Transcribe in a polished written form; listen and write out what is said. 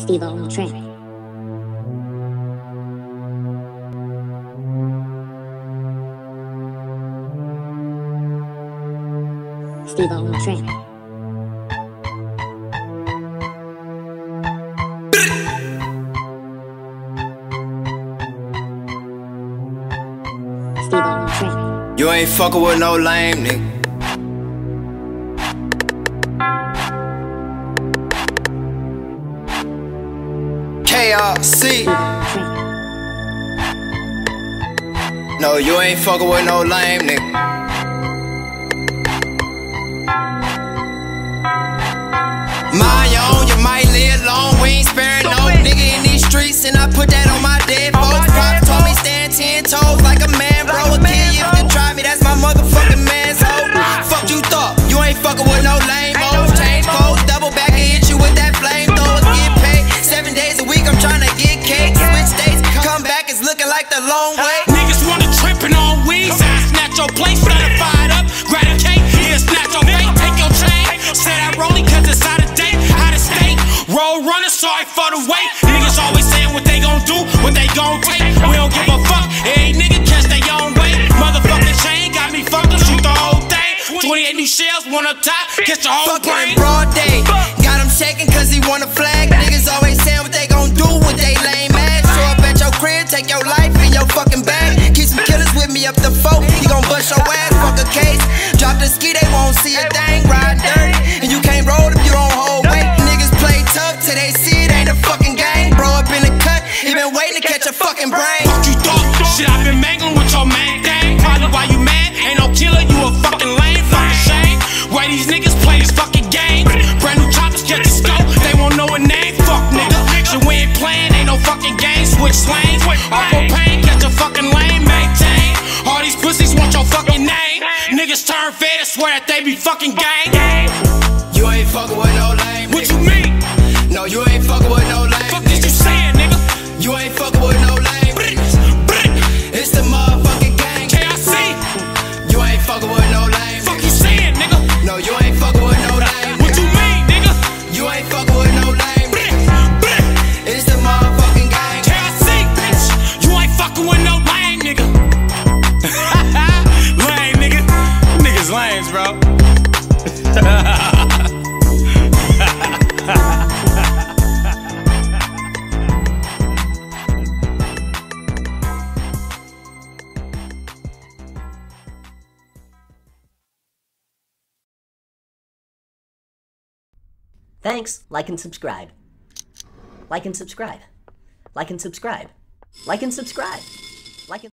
Steve on the track. Steve on the track. Steve on the track. You ain't fuckin' with no lame nigga. KRC. No, you ain't fuckin' with no lame nigga. My own, you might live long. We ain't sparing no nigga in these streets, and I put that on my dead folks. Pop told me stand 10 toes like a man, bro. A kid, if you try me, that's my motherfucking man's hoe. Fuck you thought, you ain't fuckin' with no lame hoes. Change clothes, double back and hit you with that flamethrower. Get paid 7 days a week, I'm tryna get cake. Switch states, come back, it's looking like the long way. Niggas wanna trippin' on weed, I snatch your plate, fired up, grab a cake, yeah, snatch your fate, take your chain. Say that rolling cause it's out of date, out of state. Roll runner, sorry for the wait. Niggas always saying what they gon' do, what they gon' take. We don't give a fuck, every nigga catch their own way. Motherfucking chain got me fucked up, shoot the whole thing. 28 new shells, one up top, catch your whole brain. Broad day, got him shaking cause he want a flag. Niggas always saying what they gon' do with they lame ass. Show up at your crib, take your life in your fucking bag. Keep some killers with me up the foe, he gon' bust your ass, fuck a case. Drop the ski, they won't see a thing. Ride dirty, and you can't roll if you don't hold weight. Niggas play tough till they see it ain't a fucking game. Bro up in the cut, he been waiting to catch a fucking brain. Fuck you thought, shit I been mangling with your main thing. Probably why you mad, ain't no killer, you a fucking lame, fucking shame. Why these niggas play this fucking game? Brand new choppers catch the scope, they won't know a name, fuck nigga. Shit we ain't playing, ain't no fucking game, switch lanes. Off for pain, catch a fucking lane, maintain. All these pussies want your fucking name. Niggas turn fed and swear that they be fucking gang. You ain't fuckin' with no lame nigga. What you mean? No, you ain't fuckin' with no lame Fuck is you saying, nigga? You ain't fuckin' with no lame niggas. It's the motherfucking gang. KRC. You ain't fuckin' with no lame Fuck you saying, nigga? No, you ain't fuckin' with no lame What you mean, nigga? You ain't fuckin' with no lame It's the motherfucking gang. KRC, bitch. You ain't fucking with no lame, nigga. Lame, nigga. Niggas lames, bro. Thanks, like and subscribe. Like and subscribe. Like and subscribe. Like and subscribe.